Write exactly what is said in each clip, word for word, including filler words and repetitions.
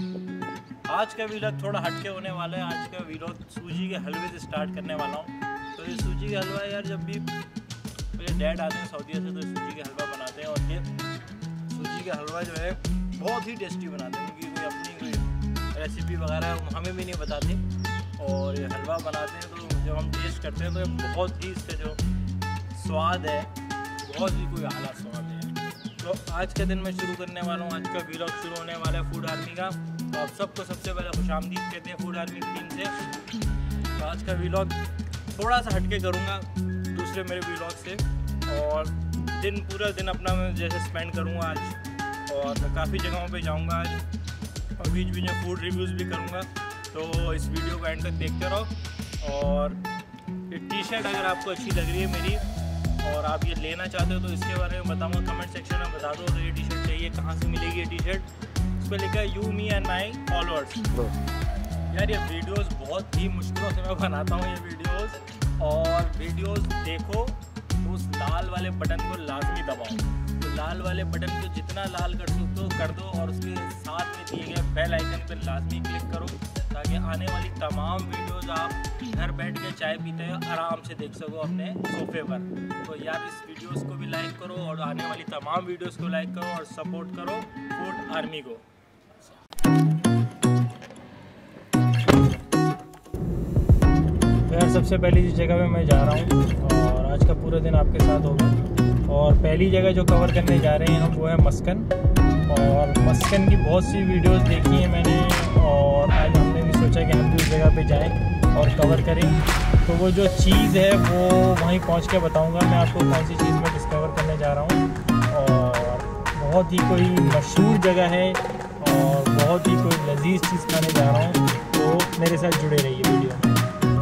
आज का वीलॉग थोड़ा हटके होने वाला है। आज का वीलॉग सूजी के हलवे से स्टार्ट करने वाला हूँ। तो ये सूजी का हलवा यार, जब भी मेरे डैड आते हैं सऊदीया से तो सूजी का हलवा बनाते हैं, और ये सूजी का हलवा जो है बहुत ही टेस्टी बनाते हैं, क्योंकि कोई अपनी कोई रेसिपी वगैरह हमें भी नहीं बताते, और ये हलवा बनाते हैं तो जब हम टेस्ट करते हैं तो बहुत ही इसका जो स्वाद है बहुत ही कोई आला स्वाद है। तो आज के दिन मैं शुरू करने वाला हूँ, आज का वीलॉग शुरू होने वाला है फूड आर्मी का। तो आप सबको सबसे पहले खुशामदीद कहते हैं फूड आर्मी की टीम से। तो आज का वीलॉग थोड़ा सा हटके करूँगा दूसरे मेरे वीलॉग से, और दिन पूरा दिन अपना मैं जैसे स्पेंड करूँगा आज, और मैं काफ़ी जगहों पे जाऊँगा आज, और बीच बीच में फूड रिव्यूज़ भी करूँगा। तो इस वीडियो को एंड तक देखते रहो। और ये टी शर्ट अगर आपको अच्छी लग रही है मेरी, और आप ये लेना चाहते हो तो इसके बारे में बताऊँगा, कमेंट सेक्शन में बता दो। तो ये टी शर्ट चाहिए, कहाँ से मिलेगी ये टी शर्ट? उस पर लिखा है you me and my followers. यार ये वीडियोस बहुत ही मुश्किलों से मैं बनाता हूँ ये वीडियोस, और वीडियोस देखो तो उस लाल वाले बटन को लाजमी दबाओ। तो लाल वाले बटन को जितना लाल कर सकते हो कर दो, और उसके साथ में दिए गए बेल आइकन पर लाजमी क्लिक करो, ताकि आने वाली तमाम वीडियोस आप घर बैठ के चाय पीते हुए आराम से देख सको अपने सोफे पर। तो यार इस वीडियोस को भी लाइक करो, और आने वाली तमाम वीडियोस को लाइक करो, और सपोर्ट करो फूड आर्मी को। तो यार सबसे पहली जिस जगह पे मैं जा रहा हूँ, और आज का पूरा दिन आपके साथ होगा, और पहली जगह जो कवर करने जा रहे हैं हम वो है मस्कन। और मस्कन की बहुत सी वीडियोस देखी है मैंने, और आज हमने भी सोचा कि हम भी उस जगह पे जाएं और कवर करें। तो वो जो चीज़ है वो वहीं पहुंच के बताऊंगा मैं आपको कौन सी चीज़ मैं डिस्कवर करने जा रहा हूं। और बहुत ही कोई मशहूर जगह है, और बहुत ही कोई लजीज चीज़ खाने जा रहा हूँ। तो मेरे साथ जुड़े रहिए वीडियो में।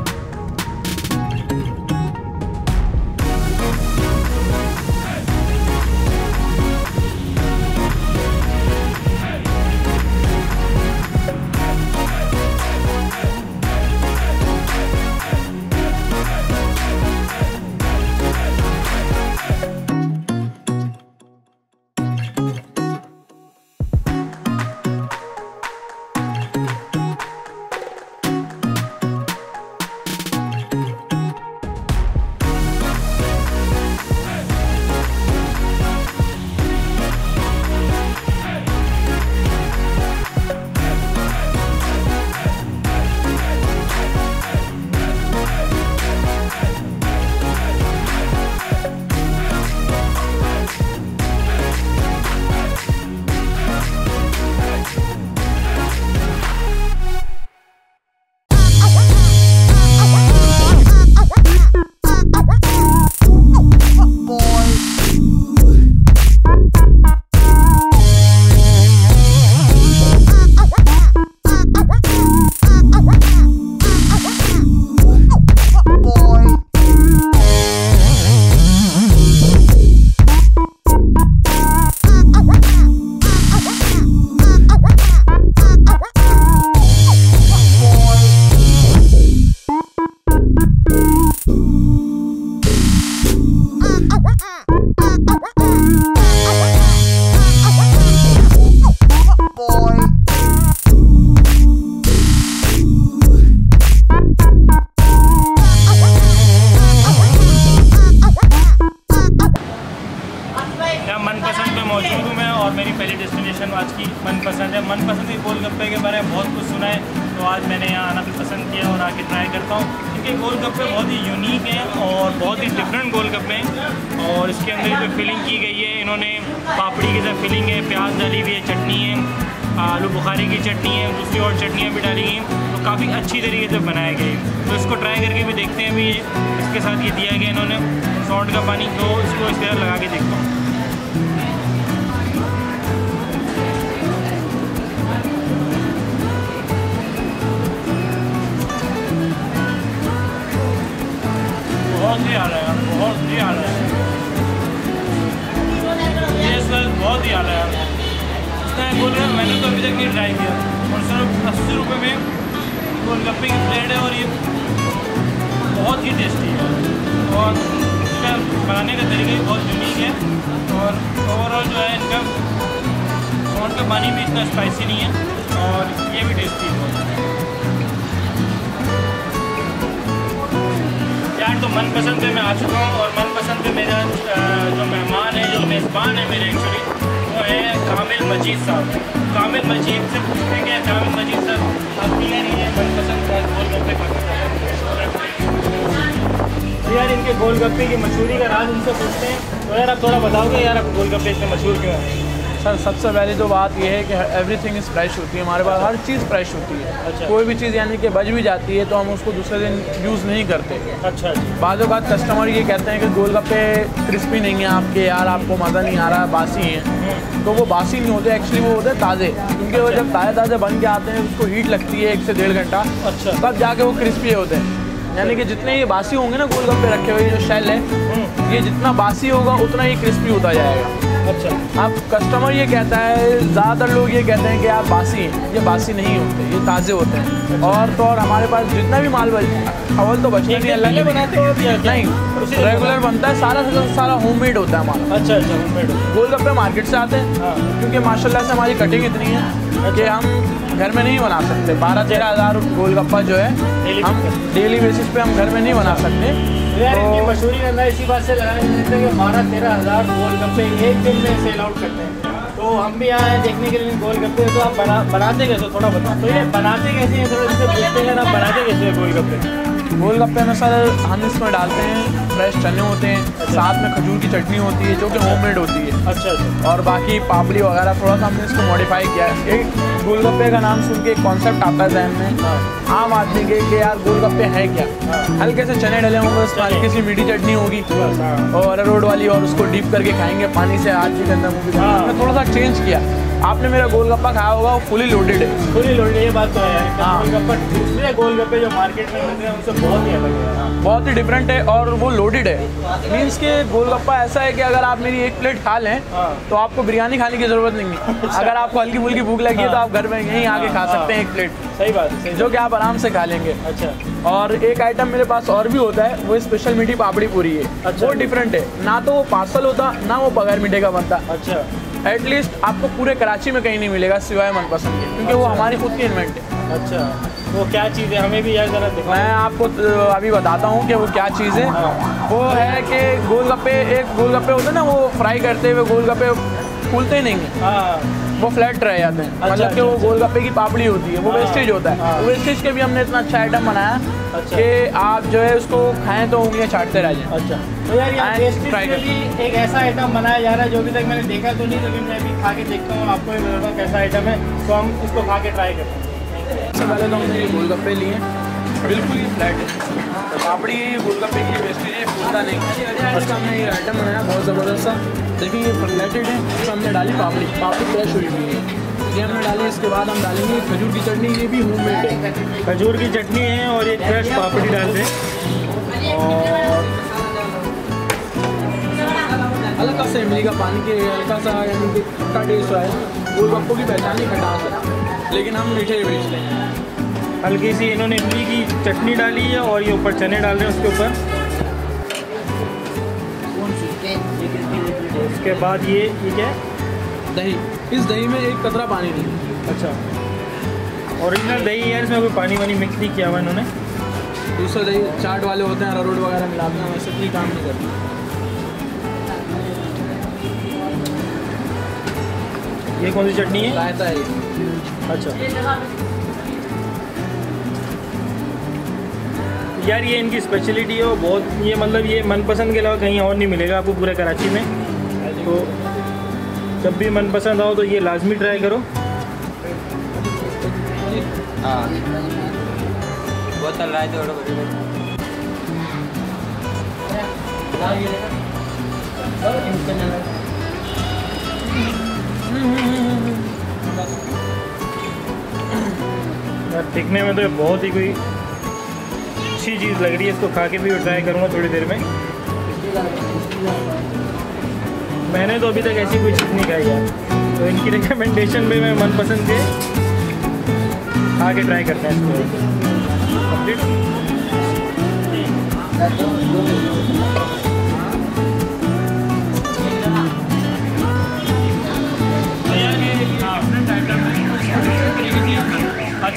मनपसंद पे मौजूद हूँ मैं, और मेरी पहली डेस्टिनेशन आज की मनपसंद है। मनपसंद के गोल गप्पे के बारे में बहुत कुछ सुना है, तो आज मैंने यहाँ आना भी पसंद किया और आके ट्राई करता हूँ, क्योंकि गोल गप्पे बहुत ही यूनिक हैं और बहुत ही डिफरेंट गोल गप्पे हैं। और इसके अंदर जो फिलिंग की गई है, इन्होंने पापड़ी की तरह फिलिंग है, प्याज डाली हुई है, चटनी है, आलू बुखारे की चटनी है, दूसरी और चटनियाँ भी डाली गई, तो काफ़ी अच्छी तरीके से बनाए गए। तो इसको ट्राई करके भी देखते हैं। अभी इसके साथ ये दिया गया इन्होंने सौंठ का पानी, तो इसको इस तरह लगा के देखता हूँ। बहुत ही आला है, बहुत ही आला है, ये सर बहुत ही आला है। गोल गप्पे मैंने तो अभी तक नहीं ट्राई किया, और सिर्फ अस्सी रुपये में गोलगप्पे की प्लेट है, और ये बहुत ही टेस्टी है, और इसका बनाने का तरीका भी बहुत यूनिक है। और ओवरऑल जो है इनका सौंठ का पानी भी इतना स्पाइसी नहीं है, और ये भी टेस्टी है यार। तो मनपसंद पे मैं आ चुका हूँ और मनपसंद पे मेरा जो मेहमान है, जो मेज़बान है मेरे एक्चुअली, वो है कामिल मजीद साहब। कामिल मजीद से पूछते हैं कि कामिल मजीद साहब आप क्लियर ही है मनपसंद का गोलगप्पे तो यार इनके गोलगप्पे की मशहूरी का राज इनसे पूछते हैं। तो यार आप थोड़ा बताओगे यार आप गोलगप्पे इतने मशहूर क्यों हैं? सर सबसे पहले तो बात यह है कि एवरीथिंग इज़ फ्रेश होती है, हमारे पास हर चीज़ फ्रेश होती है। अच्छा। कोई भी चीज़ यानी कि बच भी जाती है तो हम उसको दूसरे दिन यूज़ नहीं करते। अच्छा। बाद बात कस्टमर ये कहते हैं कि गोलगप्पे क्रिस्पी नहीं है आपके, यार आपको मज़ा नहीं आ रहा, बासी हैं। तो वो बासी नहीं होते, एक्चुअली वो होते हैं ताज़े, क्योंकि वो जब ताज़े ताज़े बन के आते हैं उसको हीट लगती है एक से डेढ़ घंटा। अच्छा। तब जाके वो क्रिस्पी होते हैं। यानी कि जितने ये बासी होंगे ना गोलगप्पे रखे हुए, जो शेल है ये जितना बासी होगा उतना ही क्रिस्पी होता जाएगा। अच्छा। अब कस्टमर ये कहता है, ज़्यादातर लोग ये कहते हैं कि आप बासी हैं, ये बासी नहीं होते, ये ताज़े होते हैं। अच्छा। और तो और हमारे पास जितना भी माल बच अवल तो बचने नहीं, अलग बनाते हो नहीं, रेगुलर बनता है, सारा सारा होममेड होता है हमारा। अच्छा अच्छा होममेड। गोलगप्पे मार्केट से आते हैं क्योंकि माशाल्लाह से हमारी कटिंग इतनी है कि हम घर में नहीं बना सकते। बारह तेरह हज़ार गोलगप्पा जो है हम डेली बेसिस पे हम घर में नहीं बना सकते। यार इनकी मशहूरी करना इसी बात से लगाया जाता है कि बारह तेरह हज़ार गोलगप्पे एक दिन में सेल आउट करते हैं। तो हम भी आए हैं देखने के लिए गोलगप्पे। तो आप बना बनाते कैसे थोड़ा बताओ। तो ये बनाते कैसे हैं थोड़ा इससे पूछते हैं, आप बनाते कैसे हैं गोलगप्पे? गोलगप्पे में सर हम इसमें डालते हैं फ्रेश चने होते हैं। अच्छा। साथ में खजूर की चटनी होती है जो कि होममेड होती है। अच्छा अच्छा। और बाकी पापड़ी वगैरह थोड़ा सा हमने इसको मॉडिफाई किया है। एक गोलगप्पे का नाम सुन के एक कॉन्सेप्ट आता है जहन में आम आदमी के कि यार गोलगप्पे है क्या। हल्के से चने डले होंगे, उसमें हल्की सी मीठी चटनी होगी और अरारोट वाली, और उसको डीप करके खाएंगे पानी से। आज भी गंदा मूवी हमने थोड़ा सा चेंज किया। आपने मेरा गोलगप्पा खाया होगा, वो फुली लोडेड है। फुली लोडेड, ये बात तो है। गोलगप्पा दूसरे गोलगप्पे जो मार्केट में मिलते हैं उनसे बहुत ही अलग है, बहुत ही डिफरेंट है और वो लोडेड है। मीन्स के गोलगप्पा ऐसा है कि अगर आप मेरी एक प्लेट खा लें तो आपको बिरयानी खाने की ज़रूरत नहीं है। अगर आपको हल्की फुल्की भूख लगी है तो आप घर में यहीं आके खा सकते हैं एक प्लेट। सही बात है, जो कि आप आराम से खा लेंगे। अच्छा। और एक आइटम मेरे पास और भी होता है, वो स्पेशल मीठी पापड़ी पूरी है। अच्छा। वो डिफरेंट है, ना तो वो पार्सल होता ना वो बगैर मीठे का बनता। अच्छा। एटलीस्ट आपको पूरे कराची में कहीं नहीं मिलेगा सिवाय मनपसंद के, क्योंकि वो हमारी खुद की इन्वेंट है। अच्छा। वो क्या चीज़ है हमें भी यार ज़रा दिखाओ। मैं आपको अभी बताता हूँ कि वो क्या चीज़ है। वो है कि गोलगप्पे, एक गोलगप्पे होते हैं ना, वो फ्राई करते हुए गोलगप्पे फूलते नहीं हैं, वो फ्लैट रह जाते हैं। अच्छा। मतलब कि वो गोलगप्पे की पापड़ी होती है, वो वेस्टेज होता है। वो वेस्टेज के भी हमने इतना अच्छा आइटम बनाया कि आप जो है उसको खाएं तो उंगलियां चाटते रह जाएं। अच्छा। तो यार ये वेस्टेज में भी एक ऐसा आइटम बनाया जा रहा है जो अभी तक मैंने देखा तो नहीं, लेकिन मैं भी खा के देखता हूँ, आपको भी बताता हूँ कैसा आइटम है। तो हम इसको खा के ट्राई करते हैं। सबसे पहले तो हमने ये गोलगप्पे लिए, बिल्कुल ही फ्लैट है। तो पापड़ी गोलगप्पे की वेस्टेज है, फूलता नहीं। इसका हमने ये आइटम बनाया बहुत ज़बरदस्त सा। देखिए ये फ्लैटेड है, इसमें हमने डाली पापड़ी, पापड़ी फ्रेश हुई हुई है, ये हमने डाली। इसके बाद हम डालेंगे खजूर की चटनी, ये भी होममेड है। खजूर की चटनी है और एक फ्रेश पापड़ी डाल दें और हल्का सा इमली का पानी के हल्का सा यानी कि खट्टा टेस्ट है। गोलगप्पों की पहचान ही खटास है, लेकिन हम मीठे बेच रहे हैं। हल्की सी इन्होंने इमली की चटनी डाली है और ये ऊपर चने डाल रहे हैं उसके ऊपर। उसके बाद ये ये क्या है? दही। इस दही में एक कतरा पानी नहीं। अच्छा। ओरिजिनल दही है, इसमें कोई पानी वानी मिक्स नहीं किया हुआ इन्होंने। दूसरा दही चाट वाले होते हैं, अरारोट वगैरह मिलाते हैं, वैसे कोई काम नहीं करते। ये कौन सी चटनी है? रायता है। अच्छा। यार ये इनकी स्पेशलिटी है, वो बहुत, ये मतलब ये मनपसंद के अलावा कहीं और नहीं मिलेगा आपको पूरे कराची में। तो जब भी मनपसंद आओ तो ये लाजमी ट्राई करो। हाँ बोतल लाए थे दिखने में तो बहुत ही कोई अच्छी चीज़ लग रही है। इसको खा के भी ट्राई करूँगा थोड़ी देर में। मैंने तो अभी तक ऐसी कोई चीज़ नहीं खाई है, तो इनकी रिकमेंडेशन में मैं मनपसंद के खा के ट्राई करते हैं इसको कंप्लीट।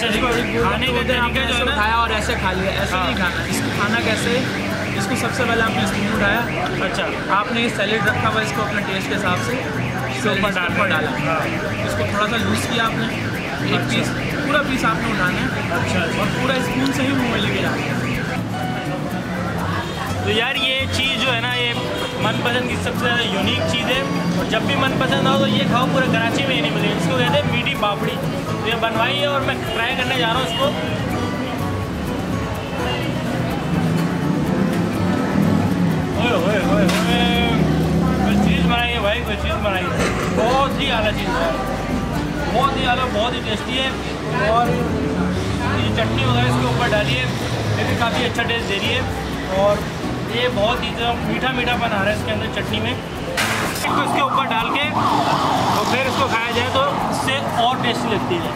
अच्छा जी, खाने का तरीका जो है ना, उठाया और ऐसे खा लिया, ऐसे नहीं खाना। इसको खाना कैसे, इसको सबसे पहले आपने स्पून उठाया, अच्छा आपने सैलेड रखा हुआ इसको अपने टेस्ट के हिसाब से इसके ऊपर डाल पर डाला, इसको थोड़ा सा लूज़ किया आपने, एक पीस पूरा पीस आपने उठाना है, अच्छा, और पूरा स्पून से ही मुँह में लेके जाना है। तो यार ये चीज़ जो है ना, ये मनपसंद की सबसे ज़्यादा यूनिक चीज़ है, और जब भी मनपसंद आओ तो ये खाओ, पूरे कराची में ये नहीं मिलेगी। इसको कहते हैं मीठी पापड़ी। तो ये बनवाई है और मैं ट्राई करने जा रहा हूँ इसको। ओए ओए ओए ओए, कोई चीज़ बनाई है भाई, कोई चीज़ बनाई है, बहुत ही आला चीज़ है, बहुत ही आला, बहुत ही टेस्टी है। और ये चटनी वगैरह इसके ऊपर डाली है, ये भी काफ़ी अच्छा टेस्ट दे रही है, और ये बहुत ही मीठा मीठा बना रहा है इसके अंदर चटनी में। इसको इसके ऊपर डाल के और फिर इसको खाया जाए तो इससे और टेस्टी लगती है,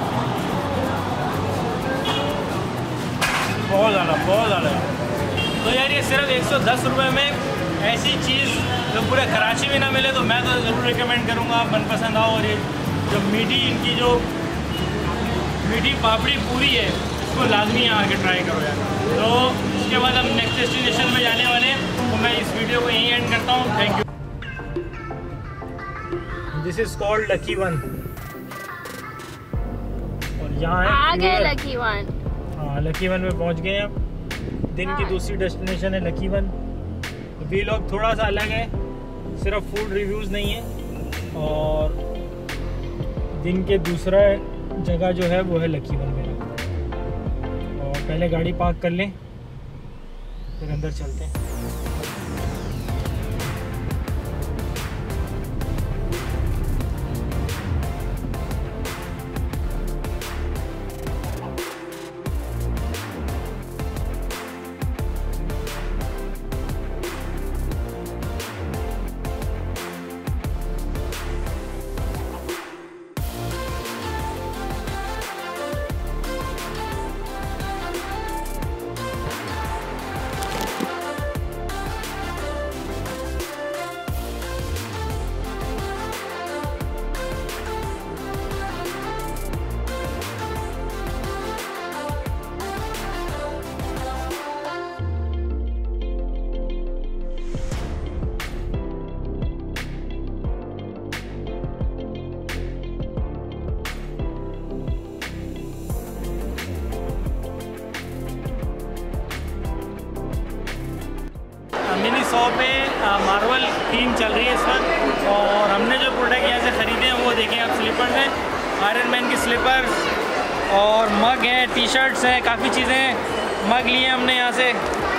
बहुत ज़्यादा बहुत ज़्यादा। तो यार ये सिर्फ एक सौ दस रुपये में ऐसी चीज़ जो पूरे कराची में ना मिले, तो मैं तो ज़रूर रिकमेंड करूँगा, मनपसंद आओ। और ये जो मीठी इनकी जो मीठी पापड़ी पूरी है, इसको लाजमी यहाँ आके ट्राई करो यार। तो इसके बाद हम नेक्स्ट डेस्टिनेशन में जाने वाले हैं, तो मैं इस वीडियो को यहीं एंड करता हूँ। Thank you. This is called lucky one, और यहाँ है आ गए लकी वन। हाँ, लकी वन में पहुँच गए हैं। दिन की दूसरी डेस्टिनेशन है लकी वन। वीलॉग थोड़ा सा अलग है, सिर्फ फूड रिव्यूज़ नहीं है, और दिन के दूसरा जगह जो है वो है लकी वन मेरा। और पहले गाड़ी पार्क कर लें, फिर अंदर चलते हैं। मिनी सौ पे मार्वल थीम चल रही है इस वक्त, और हमने जो प्रोडक्ट यहाँ से ख़रीदे हैं वो देखें आप, स्लीपर्स हैं, आयरन मैन की स्लीपर्स, और मग हैं, टी शर्ट्स हैं, काफ़ी चीज़ें मग लिए हमने यहाँ से।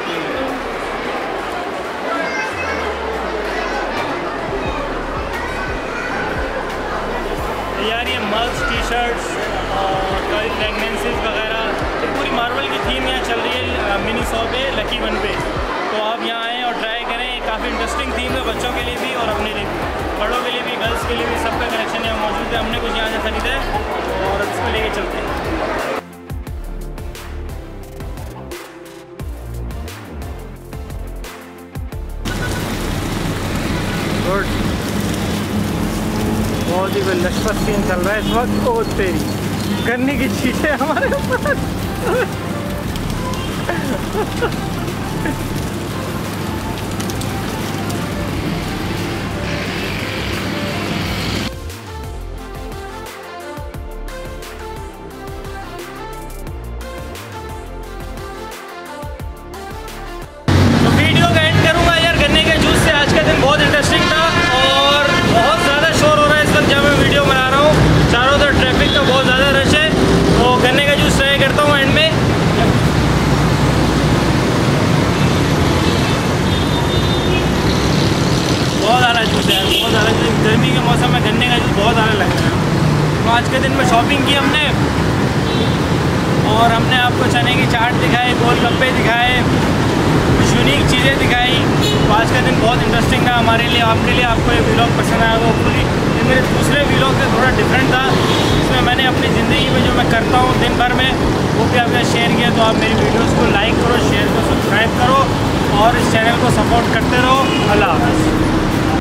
यार ये मग्स, टी शर्ट्स और कई फ्रेगनेंसेस वगैरह, तो पूरी मार्वल की थीम यहाँ चल रही है मिनी सौ पे, लकी वन पे। तो आप यहाँ आएँ और ट्राई करें, काफ़ी इंटरेस्टिंग थीम है, बच्चों के लिए भी और अपने लिए भी, बड़ों के लिए भी, गर्ल्स के लिए भी, सबका कलेक्शन यहाँ मौजूद है। हमने कुछ यहाँ से ख़रीदा है और इसको लेके चलते हैं। गुड, बहुत ही लशपत सीन चल रहा है इस वक्त। ओ तेरी गन्ने की चीज़ें हमारे पास। गर्मी के मौसम में गन्ने का जूस बहुत ज़्यादा लग रहा है। तो आज के दिन में शॉपिंग की हमने, और हमने आपको चने की चाट दिखाई, गोल गप्पे दिखाए, कुछ यूनिक चीज़ें दिखाई। तो आज का दिन बहुत इंटरेस्टिंग था हमारे लिए, आपके लिए। आपको ये व्लॉग पसंद आया वो पूरी, ये मेरे दूसरे व्लॉग से थोड़ा डिफरेंट था, इसमें मैंने अपनी ज़िंदगी में जो मैं करता हूँ दिन भर में वो भी आपने शेयर किया। तो आप मेरी वीडियोज़ को लाइक करो, शेयर करो, सब्सक्राइब करो और इस चैनल को सपोर्ट करते रहो। अल्लाह।